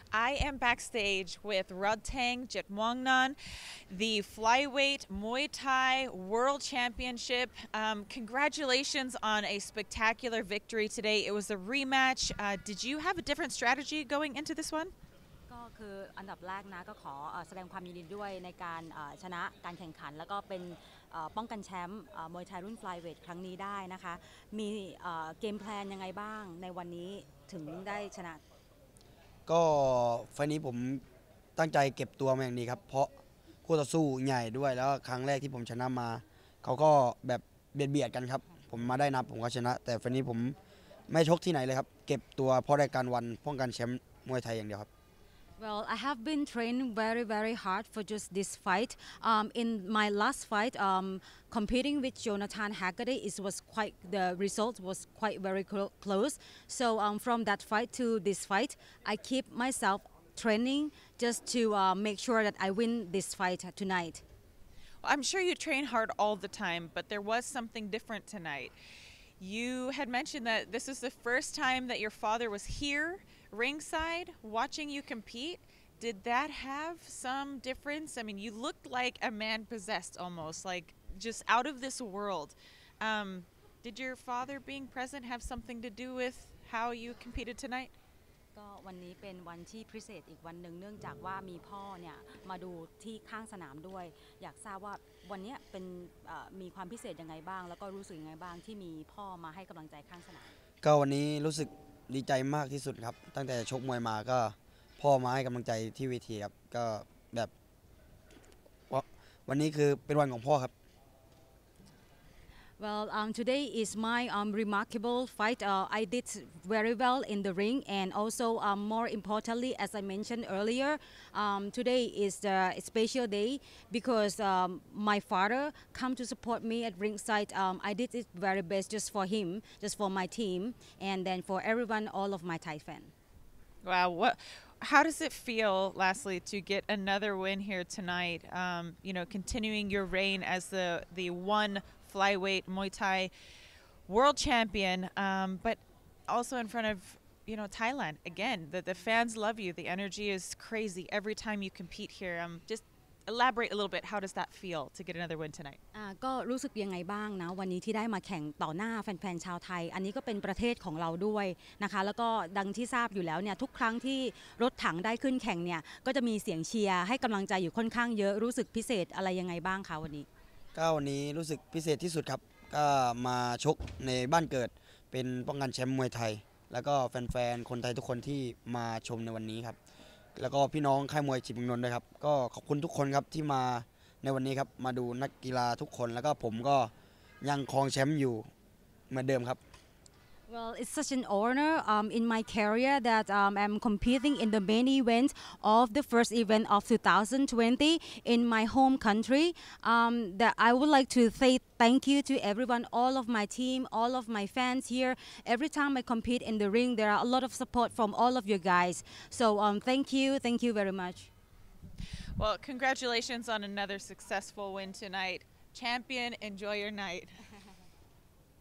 I am backstage with Rodtang Jitmuangnon, the Flyweight Muay Thai World Championship. Congratulations on a spectacular victory today. It was a rematch. Did you have a different strategy going into this one? ก็คืออันดับแรกนะก็ขอแสดงความยินดีด้วยในการชนะการแข่งขันแล้วก็เป็นป้องกันแชมป์มวยไทยรุ่น Flyweight ครั้งนี้ได้นะคะมีเกมแพลนยังไงบ้างในวันนี้ถึงได้ชนะก็ไฟนี้ผมตั้งใจเก็บตัวมาอย่างดีครับเพราะคู่ต่อสู้ใหญ่ด้วยแล้วครั้งแรกที่ผมชนะมาเขาก็แบบเบียดกันครับผมมาได้นับผมก็ชนะแต่ไฟนี้ผมไม่ชกที่ไหนเลยครับเก็บตัวเพราะรายการวันป้องกันแชมป์มวยไทยอย่างเดียวครับ Well, I have been training very hard for just this fight. In my last fight, competing with Jonathan Haggerty, the result was quite very close. So from that fight to this fight, I keep myself training just to make sure that I win this fight tonight. I'm sure you train hard all the time, but there was something different tonight. You had mentioned that this is the first time that your father was here ringside watching you compete. Did that have some difference? I mean, you looked like a man possessed almost, like just out of this world. Did your father being present have something to do with how you competed tonight? ก็วันนี้เป็นวันที่พิเศษอีกวันหนึ่งเนื่องจากว่ามีพ่อเนี่ยมาดูที่ข้างสนามด้วยอยากทราบว่าวันนี้เป็นมีความพิเศษยังไงบ้างแล้วก็รู้สึกยังไงบ้างที่มีพ่อมาให้กำลังใจข้างสนามก็วันนี้รู้สึกดีใจมากที่สุดครับตั้งแต่ชกมวยมาก็พ่อมาให้กำลังใจที่เวทีครับก็แบบวันนี้คือเป็นวันของพ่อครับ Well, today is my remarkable fight. I did very well in the ring, and also more importantly, as I mentioned earlier, today is the special day because my father come to support me at ringside. I did it very best just for him, just for my team, and then for everyone, all of my Thai fans. Wow, how does it feel, lastly, to get another win here tonight? Continuing your reign as the one Flyweight Muay Thai world champion, but also in front of Thailand again. The fans love you. The energy is crazy every time you compete here. Just elaborate a little bit. How does that feel to get another win tonight? ก็รู้สึกยังไงบ้างนะวันนี้ที่ได้มาแข่งต่อหน้าแฟนๆชาวไทยอันนี้ก็เป็นประเทศของเราด้วยนะคะแล้วก็ดังที่ทราบอยู่แล้วเนี่ยทุกครั้งที่รถถังได้ขึ้นแข่งเนี่ยก็จะมีเสียงเชียร์ให้กำลังใจอยู่ค่อนข้างเยอะรู้สึกพิเศษอะไรยังไงบ้างคะวันนี้ก็วันนี้รู้สึกพิเศษที่สุดครับก็มาชกในบ้านเกิดเป็นป้องกันแชมป์มวยไทยแล้วก็แฟนๆคนไทยทุกคนที่มาชมในวันนี้ครับแล้วก็พี่น้องค่ายมวยจิตรเมืองนนท์ด้วยครับก็ขอบคุณทุกคนครับที่มาในวันนี้ครับมาดูนักกีฬาทุกคนแล้วก็ผมก็ยังครองแชมป์อยู่เหมือนเดิมครับ Well, it's such an honor in my career that I'm competing in the main event of the first event of 2020 in my home country. That I would like to say thank you to everyone, all of my team, all of my fans here. Every time I compete in the ring, there are a lot of support from all of you guys. So thank you very much. Well, congratulations on another successful win tonight. Champion, enjoy your night.